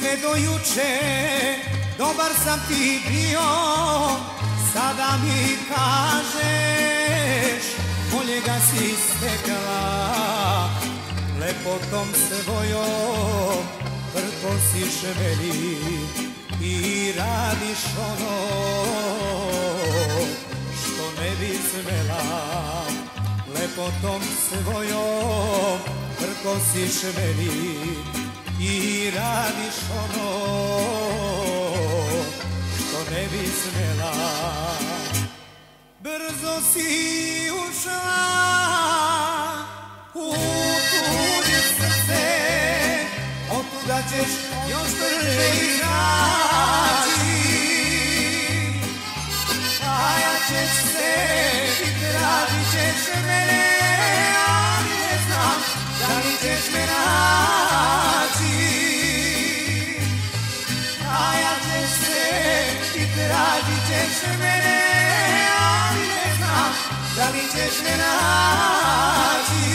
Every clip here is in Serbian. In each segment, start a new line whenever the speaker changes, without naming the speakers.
Sve do juče dobar sam ti bio, sada mi kažeš boljega si stekla. Lepotom svojom prkosiš meni i radiš ono što ne bi smela. Lepotom svojom prkosiš meni i radiš ono što ne bi smela. Brzo si ušla u tuđe srce, otuda ćeš još brže izaći. Kajat ćeš se i tražit ćeš mene, ali ne znam da li ćeš me naći. Kajat ćeš se i tražit ćeš mene, ali ne znam da li ćeš me naći.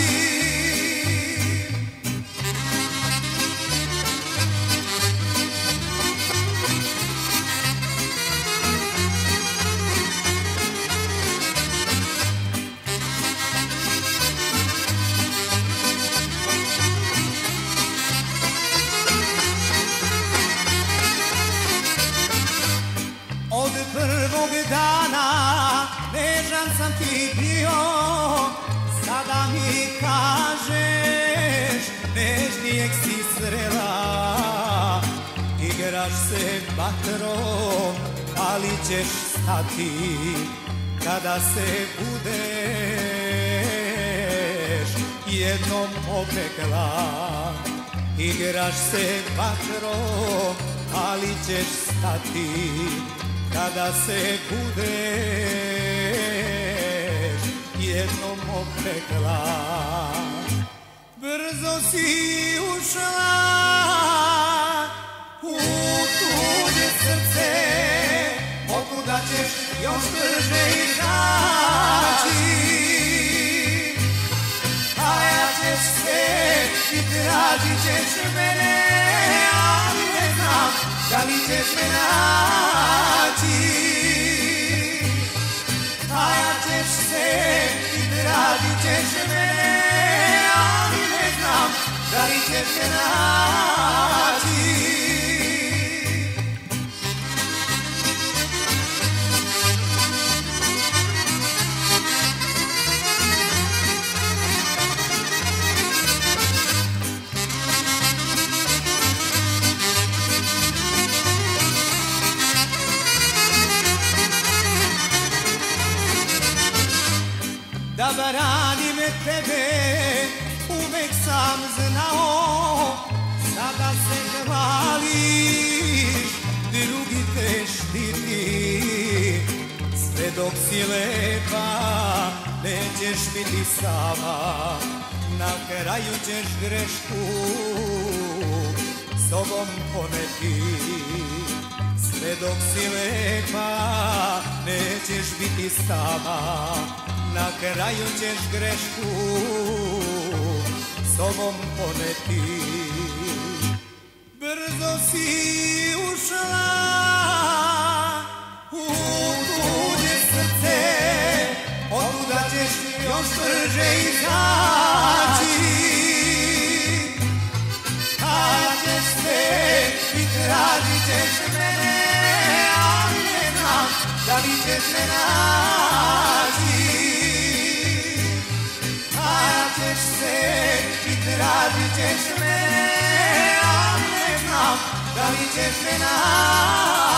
Od prvog dana nežan sam ti bio, sada mi kažeš nežnijeg si srela. Igraš se vatrom, ali ćeš stati kada se budeš jednom opekla. Igraš se vatrom, ali ćeš stati kada se budeš jednom opekla. Brzo si ušla u tuđe srce, otuda ćeš još brže izaći. Kajat ćeš se i tražit ćeš mene, ali ne znam da li ćeš me naći. Kajat ćeš se i tražit ćeš mene, ali ne znam da li ćeš me naći. Da branim tebe uvek sam znao, sada se hvališ, drugi te štiti. Sve dok si lepa nećeš biti sama, na kraju ćeš grešku sobom poneti. Sve dok si lepa nećeš biti sama, na kraju ćeš grešku sobom poneti. Brzo si ušla u tuđe srce, otuda ćeš još brže izaći. Kajat ćeš se i tražit ćeš mene, ali ne znam da li ćeš me naći. Kajat ćeš se i tražit ćeš mene, ali ne znam da li ćeš me naći.